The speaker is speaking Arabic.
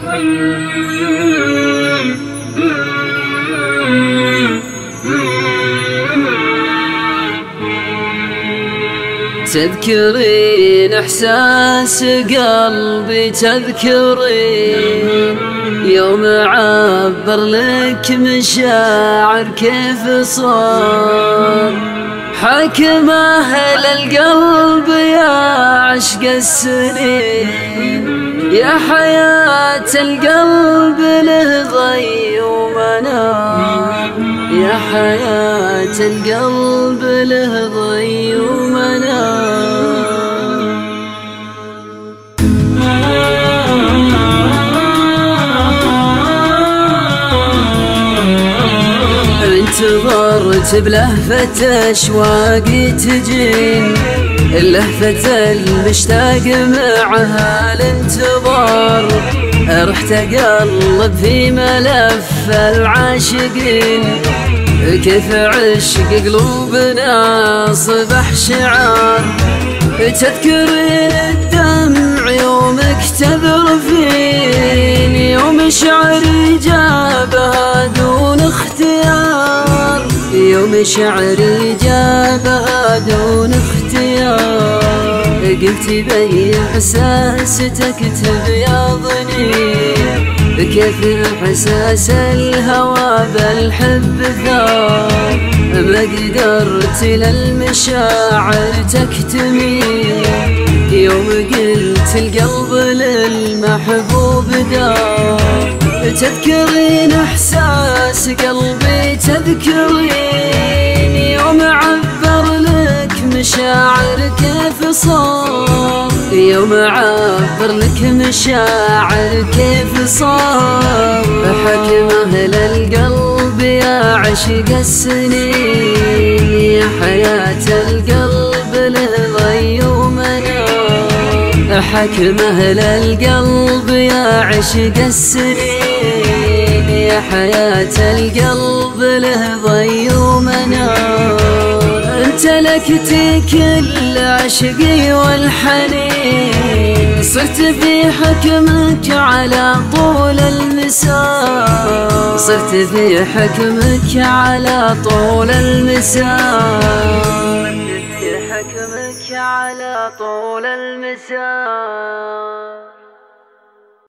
تذكرين إحساس قلبي، تذكرين يوم عبر لك مشاعر كيف صار. حكم أهل القلب يا عشق السنين، يا حياة القلب له ضي ومنار، يا حياة القلب له ضي ومنار. انتظرت بلهفة أشواقي تجين، اللهفة المشتاق معها الانتظار. رحت أقلب في ملف العاشقين، كيف عشق قلوبنا صبح شعار. تذكرين الدمع يومك تذرفين، يوم شعري جابها دون اختيار، يوم شعري جابها دون اختيار. قلت بي احساستك تبيضني، كيف احساس الهوى بالحب ثار. ما قدرت للمشاعر تكتمي، يوم قلت القلب للمحبوب دار. تذكرين احساس قلبي، تذكرين يوم عبر لك مشاعر كيف صار، يوم عبر لك مشاعر كيف صار. حكم أهل القلب يا عشق السنين، يا حياة القلب له ضي ومنار. حكم أهل القلب يا عشق السنين، يا حياة القلب له ضي ومنار. امتلكتي كل عشقي والحنين، صرت في حكمك على طول المسار، صرت في حكمك على طول المسار، صرت في حكمك على طول المسار.